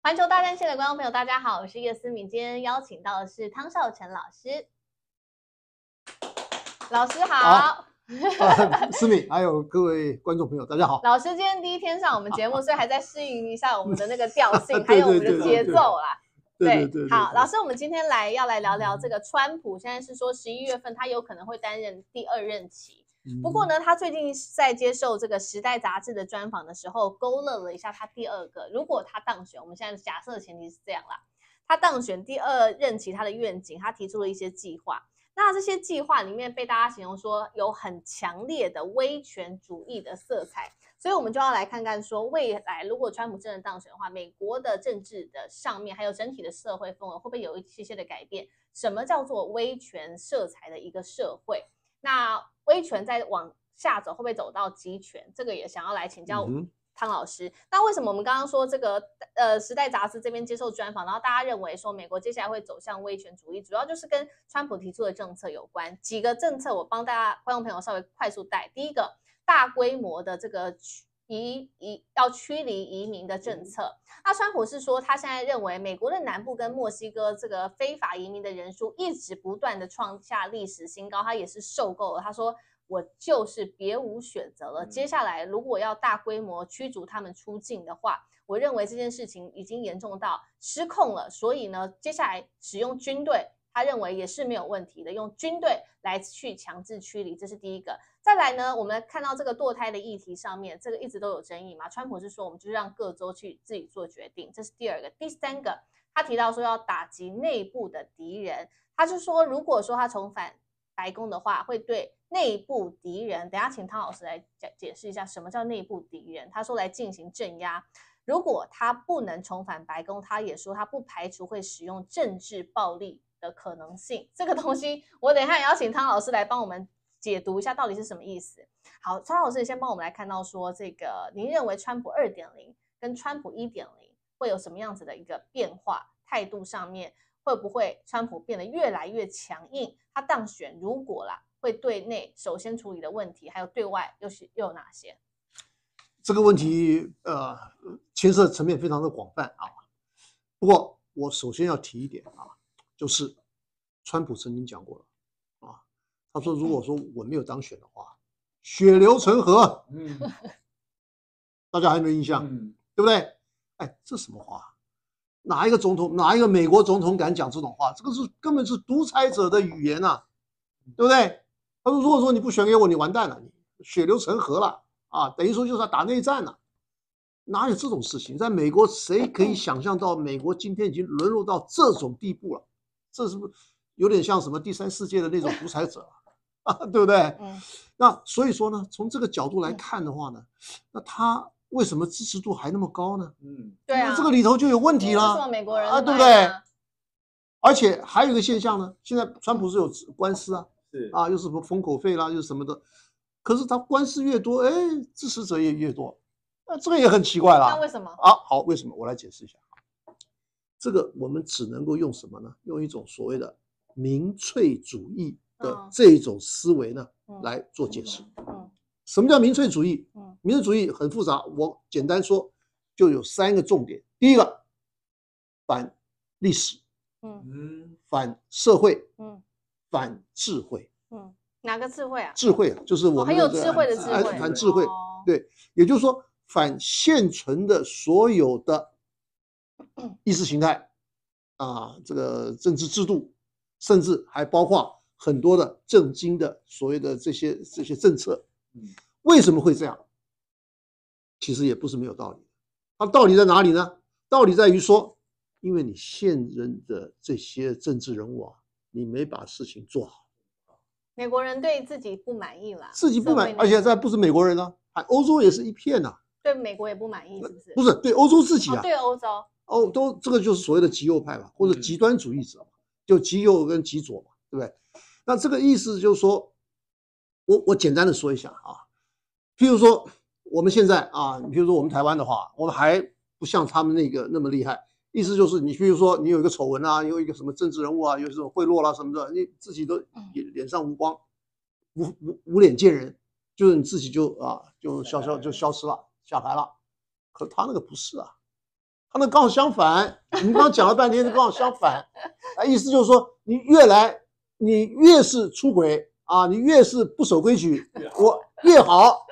环球大战线的观众朋友，大家好，我是叶思敏。今天邀请到的是汤少成老师，老师好。 思敏，还有各位观众朋友，大家好。 老师今天第一天上我们节目，所以还在适应一下我们的那个调性，还有我们的节奏啦。 对， 好，老师，我们今天要来聊聊这个川普，现在是说11月份他有可能会担任第2任期。不过呢，他最近在接受这个《时代》杂志的专访的时候，勾勒了一下他第2个，如果他当选，我们现在假设的前提是这样啦，他当选第2任期，他的愿景，他提出了一些计划。那这些计划里面被大家形容说有很强烈的威权主义的色彩，所以我们就要来看看说，未来如果川普真的当选的话，美国的政治的上面还有整体的社会氛围会不会有一些的改变？什么叫做威权色彩的一个社会？那威权再往下走，会不会走到集权？这个也想要来请教汤老师。那为什么我们刚刚说这个时代杂志这边接受专访，然后大家认为说美国接下来会走向威权主义，主要就是跟川普提出的政策有关。几个政策我帮大家观众朋友稍微快速带。第一个，大规模的这个要驱离移民的政策。那川普是说，他现在认为美国的南部跟墨西哥这个非法移民的人数一直不断的创下历史新高，他也是受够了。他说，我就是别无选择了。接下来如果要大规模驱逐他们出境的话，我认为这件事情已经严重到失控了。所以呢，接下来使用军队，他认为也是没有问题的，用军队来去强制驱离，这是第一个。再来呢，我们看到这个堕胎的议题上面，这个一直都有争议嘛。川普是说，我们就让各州去自己做决定，这是第2个。第3个，他提到说要打击内部的敌人，他就说，如果说他重返白宫的话，会对内部敌人，等一下请汤老师来解释一下什么叫内部敌人。他说来进行镇压。如果他不能重返白宫，他也说他不排除会使用政治暴力的可能性。这个东西，我等一下也要请汤老师来帮我们解读一下到底是什么意思。好，汤老师先帮我们来看到说，这个您认为川普2.0跟川普1.0会有什么样子的一个变化？态度上面会不会川普变得越来越强硬？他当选如果啦，会对内首先处理的问题，还有对外又有哪些？ 这个问题牵涉层面非常的广泛啊。不过我首先要提一点啊，就是川普曾经讲过了啊，他说如果说我没有当选的话，血流成河。大家还有没有印象？对不对？哎，这什么话？哪一个总统，哪一个美国总统敢讲这种话？这个是根本是独裁者的语言啊，对不对？他说如果说你不选给我，你完蛋了，你血流成河了啊，等于说就是要打内战了。哪有这种事情？在美国，谁可以想象到美国今天已经沦落到这种地步了？这是不是有点像什么第3世界的那种独裁者啊？对不对？那所以说呢，从这个角度来看的话呢，那他为什么支持度还那么高呢？ 对啊， 这个里头就有问题了。 为什么美国人啊，对不对？而且还有一个现象呢，现在川普是有官司啊，啊，又是什么封口费啦，又是什么的，可是他官司越多，哎，支持者也越多。那这个也很奇怪啦。 那为什么啊？好，为什么？我来解释一下。这个我们只能够用什么呢？用一种所谓的民粹主义的这种思维呢，来做解释。什么叫民粹主义？民粹主义很复杂，我简单说，就有3个重点。第一个，反历史，反社会，反智慧。 哪个智慧啊？ 智慧就是我们很有智慧的智慧， 反智慧。对，也就是说反现存的所有的意识形态啊，这个政治制度，甚至还包括很多的政经的所谓的这些政策。为什么会这样？其实也不是没有道理。它道理在哪里呢？道理在于说，因为你现任的这些政治人物啊，你没把事情做好。 美国人对自己不满意啦， 自己不满，而且这不是美国人啊，欧洲也是一片呐。 对美国也不满意，是不是？ 不是对欧洲自己啊， 对欧洲都这个就是所谓的极右派嘛，或者极端主义者嘛，就极右跟极左嘛，对不对？那这个意思就是说，我简单的说一下啊，譬如说我们现在啊，你比如说我们台湾的话，我们还不像他们那个那么厉害。意思就是，你比如说你有一个丑闻啊，有一个什么政治人物啊，有这种贿赂啦什么的，你自己都脸上无光，无脸见人，就是你自己就消失了，下台了。可他那个不是啊， 他那刚好相反。你刚刚讲了半天，刚好相反。意思就是说，你越是出轨啊，你越是不守规矩，我越好。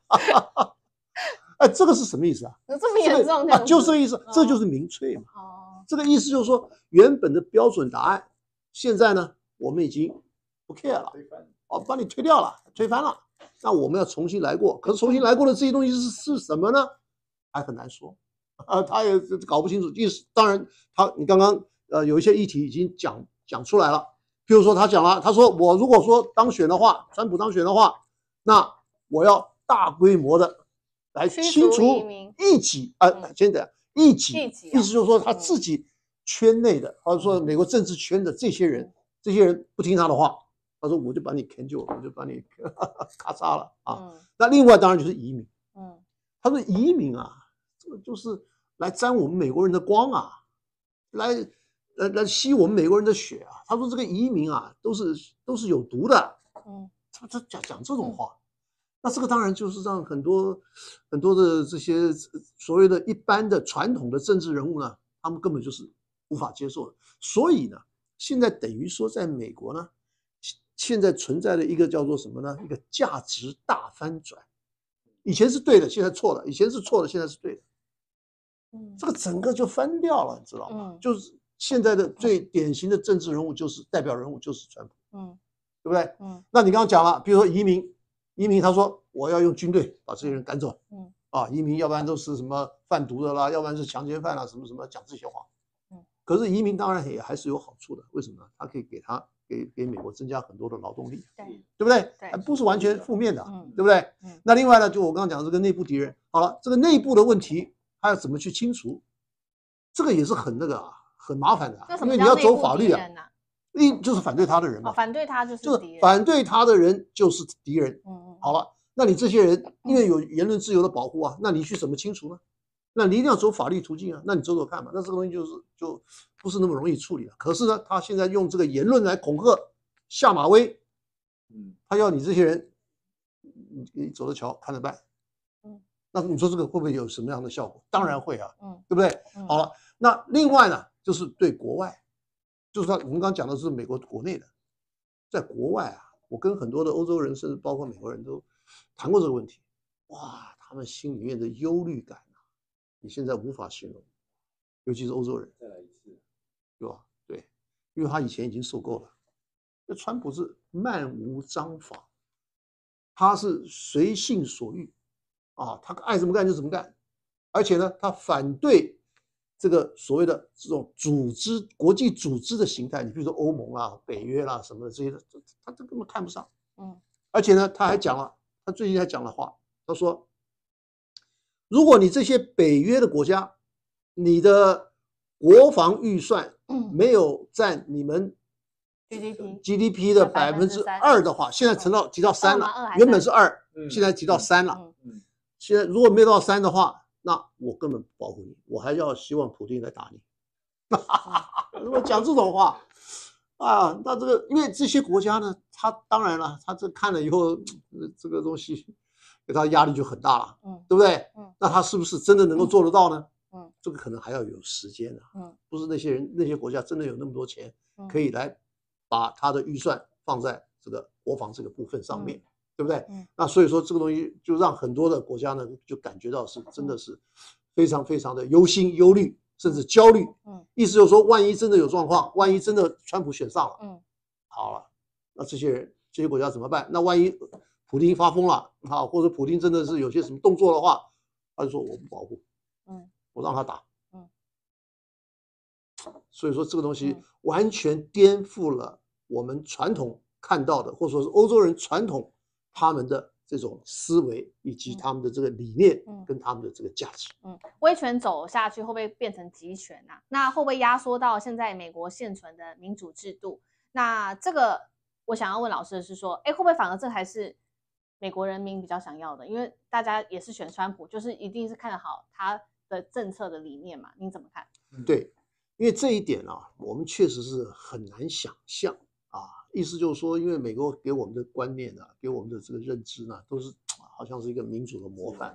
哎，这个是什么意思啊？ 有这么严重？ 就是这个意思，这就是民粹嘛。 哦， 这个意思就是说，原本的标准答案，现在呢，我们已经不 care 了，帮你推掉了，推翻了。那我们要重新来过。可是重新来过的这些东西是什么呢？还很难说。他也搞不清楚意思。当然，你刚刚有一些议题已经讲出来了。譬如说，他讲了，他说我如果说当选的话，川普当选的话，那我要大规模的来清除异己先讲异己，意思就是说他自己圈内的，或者说美国政治圈的这些人不听他的话，他说我就把你砍就，我就把你咔嚓了啊。那另外当然就是移民，他说移民啊，这个就是来沾我们美国人的光啊，来吸我们美国人的血啊。他说这个移民啊都是有毒的，他讲这种话。那这个当然就是让很多的这些所谓的一般的传统的政治人物呢，他们根本就是无法接受的。所以呢，现在等于说在美国呢，现在存在的一个叫做什么呢？一个价值大翻转。以前是对的，现在错了；以前是错的，现在是对的。这个整个就翻掉了，你知道吗？就是现在的最典型的政治人物就是代表人物就是川普，对不对？那你刚刚讲了，比如说移民他说我要用军队把这些人赶走，移民要不然都是什么贩毒的啦，要不然是强奸犯啦，什么讲这些话，可是移民当然也还是有好处的，为什么呢？他可以给美国增加很多的劳动力，对不对？不是完全负面的，对不对？那另外呢，就我刚刚讲这个内部敌人，好了，这个内部的问题他要怎么去清除，这个也是很很麻烦的，因为你要走法律啊。就是反对他的人嘛， 反对他就是敌人， 反对他的人就是敌人。好了，那你这些人因为有言论自由的保护啊，那你去怎么清除呢？那你一定要走法律途径啊。那你走看嘛，那这个东西就不是那么容易处理了。可是呢，他现在用这个言论来恐吓、下马威，他要你这些人，你走着瞧，看着办。那你说这个会不会有什么样的效果？当然会啊，对不对？好了，那另外呢，就是对国外。就是我们刚刚讲的是美国国内的，在国外啊，我跟很多的欧洲人，甚至包括美国人都谈过这个问题。哇，他们心里面的忧虑感啊，你现在无法形容，尤其是欧洲人。再来一次，对吧？对，因为他以前已经受够了。那川普是漫无章法，他是随性所欲啊，他爱怎么干就怎么干，而且呢，他反对。这个所谓的这种国际组织的形态，你比如说欧盟啦、北约啦什么的这些，他根本看不上。而且呢，他还讲了，他最近还讲了话，他说，如果你这些北约的国家，你的国防预算没有占你们 GDP 的2%的话，现在提到3了，原本是2，现在提到3了。现在如果没有到3的话，那我根本不保护你，我还要希望普丁来打你。如果讲这种话啊，那这个因为这些国家呢，他当然了，他这看了以后，这个东西给他压力就很大了，对不对？那他是不是真的能够做得到呢？这个可能还要有时间啊，不是那些国家真的有那么多钱可以来把他的预算放在这个国防这个部分上面。对不对？那所以说这个东西就让很多的国家呢就感觉到是真的是非常非常的忧心忧虑，甚至焦虑。意思就是说，万一真的有状况，万一真的川普选上了，好了，那这些国家怎么办？那万一普丁发疯了啊，或者普丁真的是有些什么动作的话，他就说我不保护，我让他打。所以说这个东西完全颠覆了我们传统看到的，或者说是欧洲人传统。他们的这种思维以及他们的这个理念跟他们的这个价值， 威权走下去会不会变成集权啊？那会不会压缩到现在美国现存的民主制度？那这个我想要问老师的是说，会不会反而这还是美国人民比较想要的？因为大家也是选川普，就是一定是看得好他的政策的理念嘛？你怎么看？ 对，因为这一点啊，我们确实是很难想象啊。意思就是说，因为美国给我们的观念啊，给我们的这个认知呢，都是好像是一个民主的模范，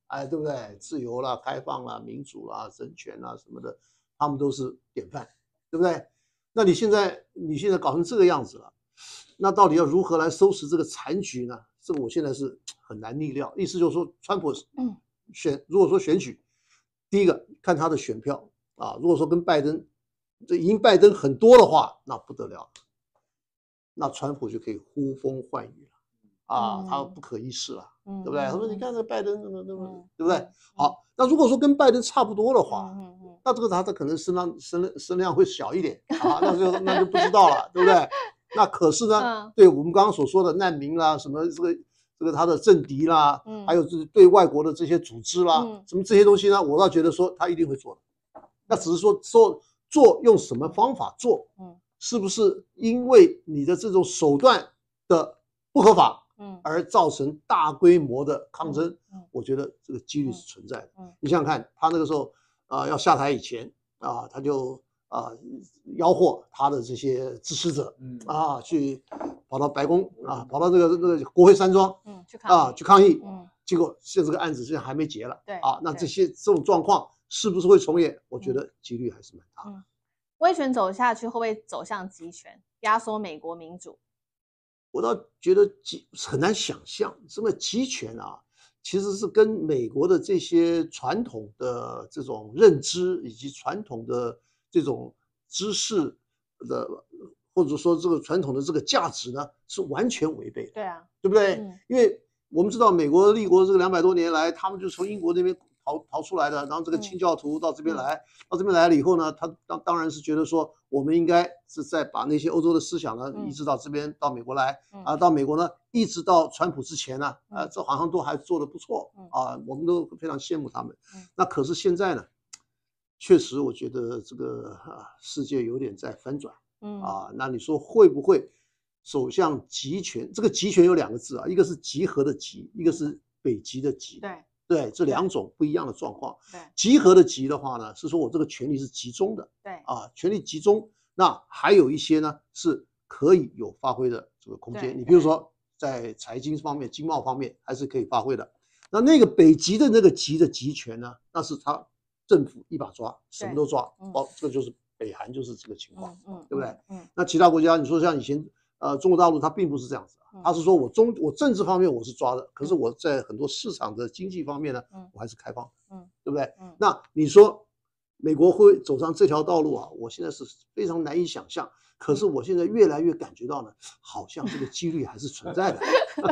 哎，对不对？自由啦、开放啦、民主啦、人权啦什么的，他们都是典范，对不对？那你现在搞成这个样子了，那到底要如何来收拾这个残局呢？这个我现在是很难逆料。意思就是说，川普如果说选举，第一个看他的选票啊，如果说跟拜登赢拜登很多的话，那不得了，那川普就可以呼风唤雨了啊，他不可一世了，对不对？他说你看这拜登怎么，对不对？好，那如果说跟拜登差不多的话，那这个他的可能声量会小一点啊，那就不知道了，对不对？那可是呢，对我们刚刚所说的难民啦，什么这个他的政敌啦，还有就是对外国的这些组织啦，什么这些东西呢，我倒觉得说他一定会做的，那只是说做用什么方法做，是不是因为你的这种手段的不合法，而造成大规模的抗争，我觉得这个几率是存在的。你想想看，他那个时候要下台以前啊，他就吆喝他的这些支持者去跑到白宫跑到这个国会山庄去抗议，结果现在这个案子现在还没结了，对那这种状况是不是会重演？我觉得几率还是蛮大的。 威权走下去会不会走向集权，压缩美国民主？ 我倒觉得很难想象，什么集权其实是跟美国的这些传统的这种认知以及传统的这种知识的，或者说这个传统的这个价值呢，是完全违背的。 对啊， 对不对？因为我们知道美国立国这个200多年来，他们就从英国那边逃出来的，然后这个清教徒到这边来，了以后呢，他当然是觉得说，我们应该是再把那些欧洲的思想呢移植到这边到美国来到美国呢，一直到川普之前呢，这好像都还做得不错我们都非常羡慕他们。那可是现在呢，确实我觉得这个世界有点在翻转那你说会不会走向集权？这个集权有2个字一个是集合的集，一个是北极的极。对，这2种不一样的状况。集合的集的话呢，是说我这个权力是集中的。权力集中，那还有一些呢是可以有发挥的这个空间。你比如说在财经方面、经贸方面还是可以发挥的。那个北极的那个极的集权呢，那是他政府一把抓，什么都抓。这个就是北韩就是这个情况，对不对？那其他国家，你说像以前中国大陆，它并不是这样子它是说我政治方面我是抓的，可是我在很多市场的经济方面呢，我还是开放对不对？那你说美国会走上这条道路我现在是非常难以想象。可是我现在越来越感觉到呢，好像这个几率还是存在的。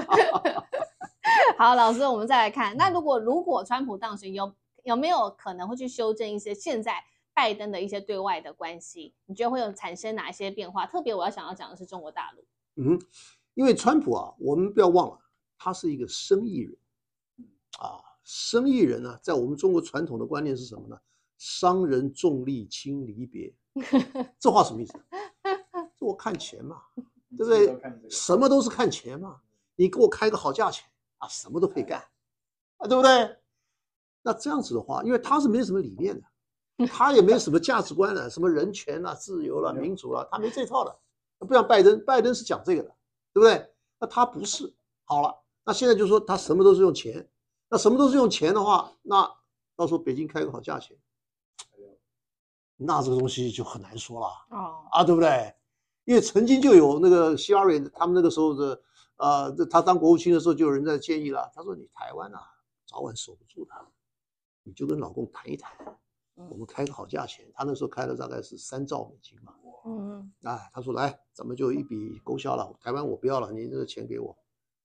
好，老师，我们再来看，那如果川普当选，有没有可能会去修正一些现在拜登的一些对外的关系？你觉得会有产生哪一些变化？特别我要讲的是中国大陆。 因为川普我们不要忘了，他是一个生意人生意人呢，在我们中国传统的观念是什么呢？商人重利轻离别。这话什么意思？我看钱嘛，对不对？什么都是看钱嘛。你给我开个好价钱什么都可以干对不对？那这样子的话，因为他是没什么理念的，他也没什么价值观的，什么人权自由民主他没这套的。不像拜登是讲这个的，对不对？那他不是。好了，那现在就说他什么都是用钱，那什么都是用钱的话，那到时候北京开个好价钱，那这个东西就很难说了对不对？因为曾经就有那个希拉蕊他们那个时候的他当国务卿的时候，就有人在建议了，他说你台湾早晚守不住的，你就跟老公谈一谈，我们开个好价钱。他那时候开了大概是3兆美金嘛。他说来，咱们就一笔勾销了，台湾我不要了，你这个钱给我。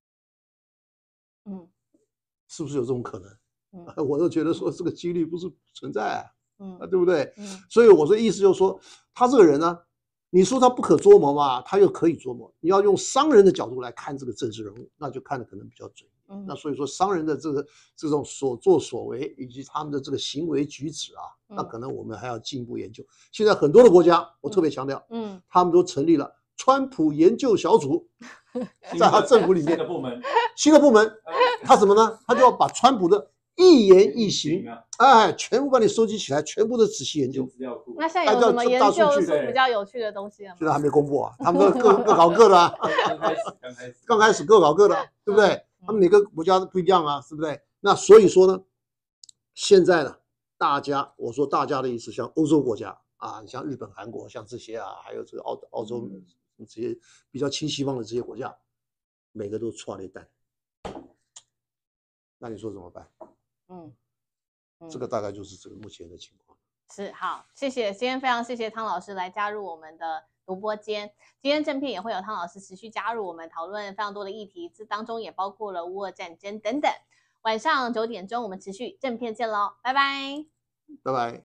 是不是有这种可能？我都觉得说这个几率不是存在对不对？所以我的意思就是说，他这个人呢，你说他不可捉摸嘛，他又可以捉摸。你要用商人的角度来看这个政治人物，那就看的可能比较准。那所以说商人的这种所作所为以及他们的这个行为举止那可能我们还要进一步研究。现在很多的国家，我特别强调，他们都成立了川普研究小组，在他政府里面新的部门，他什么呢？他就要把川普的一言一行全部把你收集起来，全部都仔细研究。 那现在有什么研究比较有趣的东西吗？ 现在还没公布他们都各搞各的刚开始各搞各的，对不对？他们每个国家都不一样是不是？那所以说呢， 现在呢，我说大家的意思，像欧洲国家啊，像日本、韩国，像这些啊，还有这个澳洲这些比较亲西方的这些国家，每个都错了一单。那你说怎么办？这个大概就是这个目前的情况。 是，好，谢谢，今天非常谢谢汤老师来加入我们的独播间。今天正片也会有汤老师持续加入我们讨论非常多的议题，这当中也包括了乌俄战争等等。晚上9点钟我们持续正片见喽，拜拜， 拜拜。